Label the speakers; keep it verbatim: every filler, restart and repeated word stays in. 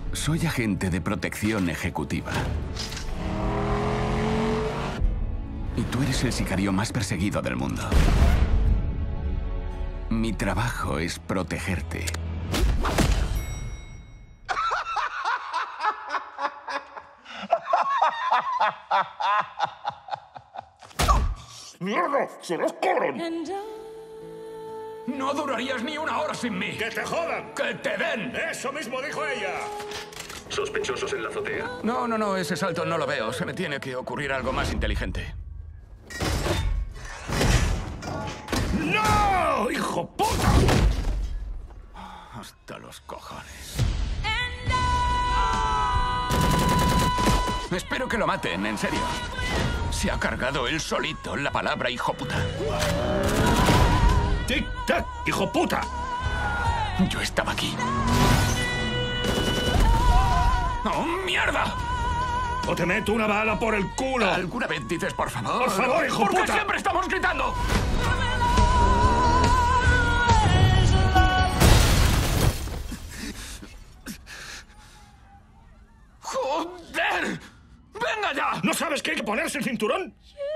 Speaker 1: Soy agente de protección ejecutiva. Y tú eres el sicario más perseguido del mundo. Mi trabajo es protegerte.
Speaker 2: ¡Mierda! ¡Se los corren!
Speaker 1: No durarías ni una hora sin mí.
Speaker 2: ¡Que te jodan!
Speaker 1: ¡Que te den!
Speaker 2: ¡Eso mismo dijo ella!
Speaker 3: ¿Sospechosos en la azotea?
Speaker 1: No, no, no, ese salto no lo veo. Se me tiene que ocurrir algo más inteligente.
Speaker 2: ¡No! ¡Hijo puta!
Speaker 1: Hasta los cojones. Espero que lo maten, en serio. Se ha cargado él solito la palabra hijo puta.
Speaker 2: ¡Tic-tac, hijo puta!
Speaker 1: Yo estaba aquí. ¡Oh, mierda!
Speaker 2: ¡O te meto una bala por el culo!
Speaker 1: ¿Alguna vez dices por favor?
Speaker 2: ¡Por favor, hijo
Speaker 1: ¿Por qué
Speaker 2: puta!
Speaker 1: siempre estamos gritando? ¡Joder! ¡Venga ya!
Speaker 2: ¿No sabes que hay que ponerse el cinturón?